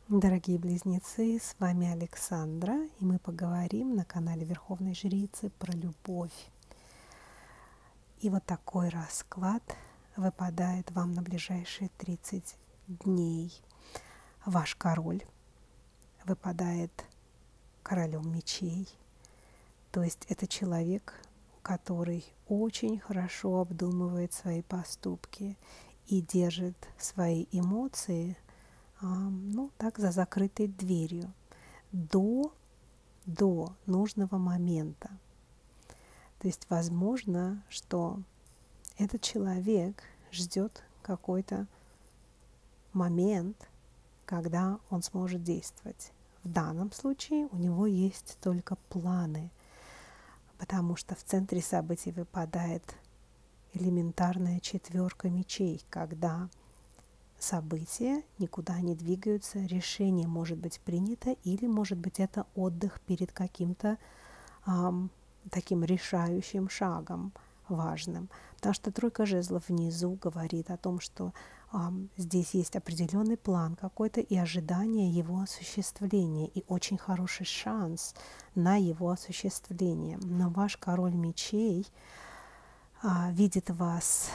Дорогие близнецы, с вами Александра, и мы поговорим на канале Верховной Жрицы про любовь. И вот такой расклад выпадает вам на ближайшие 30 дней. Ваш король выпадает королем мечей, то есть это человек, который очень хорошо обдумывает свои поступки и держит свои эмоции так за закрытой дверью до нужного момента. То есть возможно, что этот человек ждет какой-то момент, когда он сможет действовать. В данном случае у него есть только планы, потому что в центре событий выпадает элементарная четверка мечей, когда события никуда не двигаются, решение может быть принято, или может быть это отдых перед каким-то таким решающим шагом важным. Потому что тройка жезлов внизу говорит о том, что здесь есть определенный план какой-то и ожидание его осуществления, и очень хороший шанс на его осуществление. Но ваш король мечей видит вас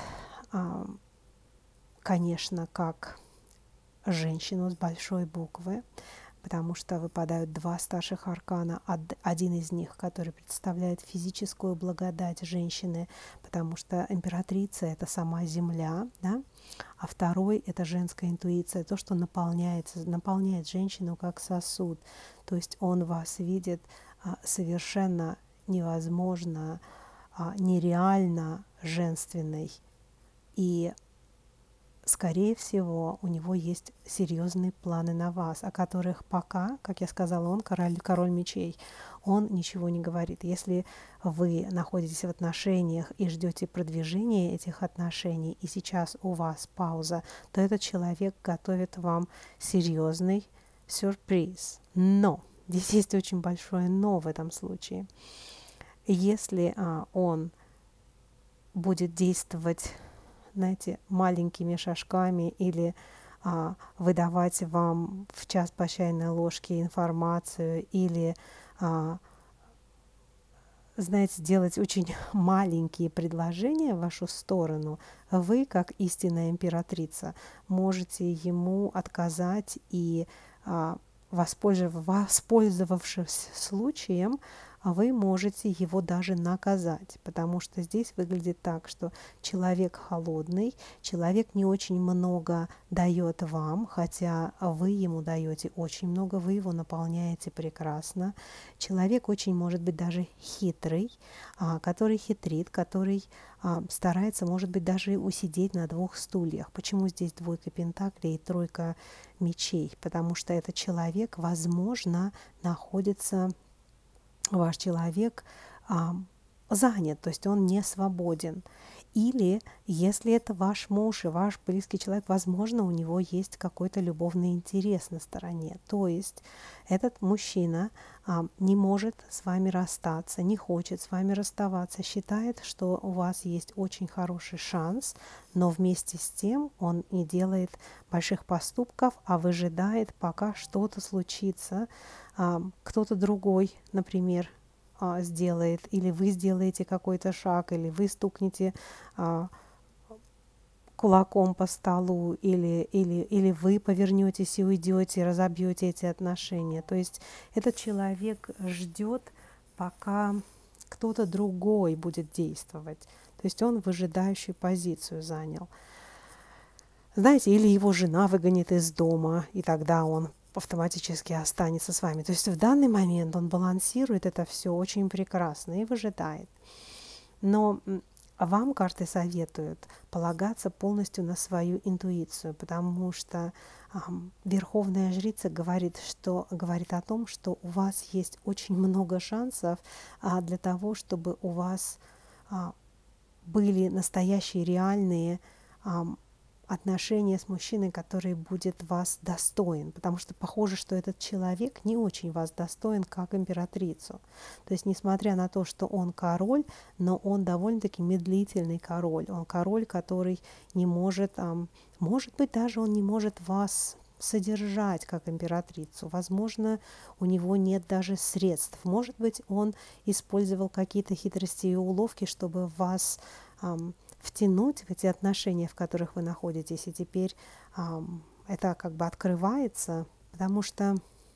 конечно, как женщину с большой буквы, потому что выпадают два старших аркана. Один из них, который представляет физическую благодать женщины, потому что императрица – это сама земля, да? А второй – это женская интуиция, то, что наполняет женщину как сосуд. То есть он вас видит совершенно невозможно, нереально женственной. И скорее всего, у него есть серьезные планы на вас, о которых пока, как я сказала, он король мечей, он ничего не говорит. Если вы находитесь в отношениях и ждете продвижения этих отношений, и сейчас у вас пауза, то этот человек готовит вам серьезный сюрприз. Но, здесь есть очень большое но в этом случае. Если он будет действовать, знаете, маленькими шажками или выдавать вам в час по чайной ложке информацию или, знаете, делать очень маленькие предложения в вашу сторону, вы, как истинная императрица, можете ему отказать и, воспользовавшись случаем, вы можете его даже наказать, потому что здесь выглядит так, что человек холодный, человек не очень много дает вам, хотя вы ему даете очень много, вы его наполняете прекрасно. Человек очень может быть даже хитрый, который хитрит, который старается, может быть, даже усидеть на двух стульях. Почему здесь двойка пентаклей и тройка мечей? Потому что этот человек, возможно, находится, ваш человек занят, то есть он не свободен. Или если это ваш муж и ваш близкий человек, возможно, у него есть какой-то любовный интерес на стороне. То есть этот мужчина не может с вами расстаться, не хочет с вами расставаться, считает, что у вас есть очень хороший шанс, но вместе с тем он не делает больших поступков, а выжидает, пока что-то случится, кто-то другой, например, сделает, или вы сделаете какой-то шаг, или вы стукнете кулаком по столу, или вы повернетесь и уйдете, разобьете эти отношения. То есть этот человек ждет, пока кто-то другой будет действовать. То есть он выжидающую позицию занял. Знаете, или его жена выгонит из дома, и тогда он автоматически останется с вами. То есть в данный момент он балансирует это все очень прекрасно и выжидает. Но вам карты советуют полагаться полностью на свою интуицию, потому что Верховная Жрица говорит о том, что у вас есть очень много шансов для того, чтобы у вас были настоящие, реальные отношения с мужчиной, который будет вас достоин, потому что похоже, что этот человек не очень вас достоин как императрицу. То есть, несмотря на то, что он король, но он довольно-таки медлительный король. Он король, который не может, может быть, даже он не может вас содержать как императрицу. Возможно, у него нет даже средств. Может быть, он использовал какие-то хитрости и уловки, чтобы вас втянуть в эти отношения, в которых вы находитесь. И теперь это как бы открывается, потому что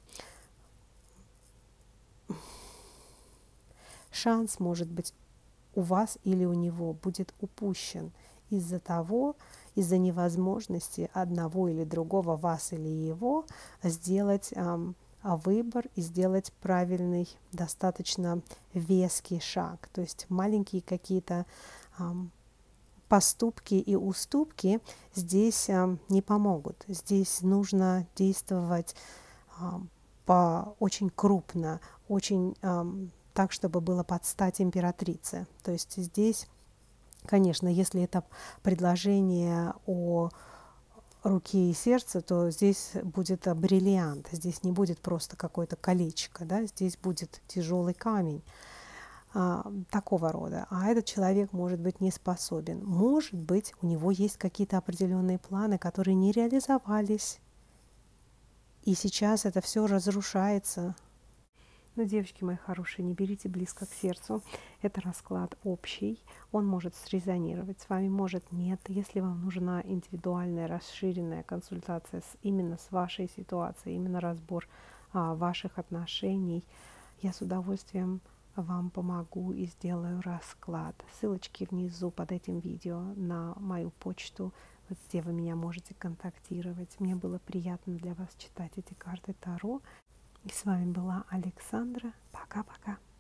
шанс, может быть, у вас или у него будет упущен из-за невозможности одного или другого, вас или его, сделать выбор и сделать правильный, достаточно веский шаг. То есть маленькие какие-то поступки и уступки здесь не помогут. Здесь нужно действовать очень крупно, очень так, чтобы было под стать императрице. То есть здесь, конечно, если это предложение о руке и сердце, то здесь будет бриллиант, здесь не будет просто какое-то колечко, да? Здесь будет тяжелый камень такого рода. А этот человек может быть не способен. Может быть, у него есть какие-то определенные планы, которые не реализовались, и сейчас это все разрушается. Но, девочки мои хорошие, не берите близко к сердцу. Это расклад общий. Он может срезонировать с вами, может нет. Если вам нужна индивидуальная, расширенная консультация именно с вашей ситуацией, именно разбор ваших отношений, я с удовольствием вам помогу и сделаю расклад. Ссылочки внизу под этим видео на мою почту, где вы меня можете контактировать. Мне было приятно для вас читать эти карты Таро. И с вами была Александра. Пока-пока.